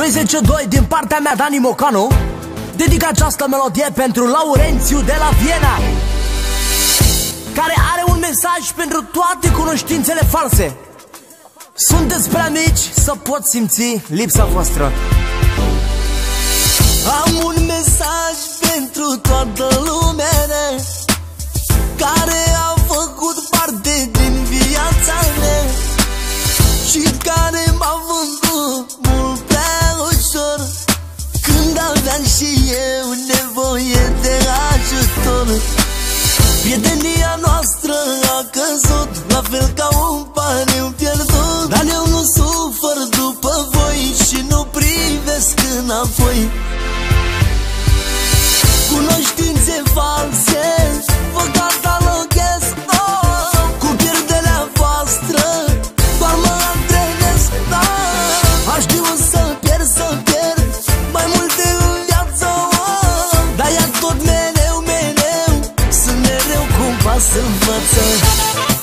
202 din partea mea, Dani Mocanu, dedic această melodie pentru Laurențiu de la Viena, care are un mesaj pentru toate cunoștințele false. Sunteți prea mici să pot simți lipsa voastră. Am un mesaj pentru toată lumea care a făcut parte din viața mea și care m-a vândut mult prea ușor, când aveam și eu nevoie de ajutor. Prietenia noastră a căzut, la fel ca un pariu pierdut, dar eu nu sufăr după voi și nu privesc înapoi. Cunoștințe false vă cataloghez, cu pierderea voastră doar mă antrenez. Aș știu să pierd mai multe în viață, dar ea tot mereu, sunt mereu cu un pas în față.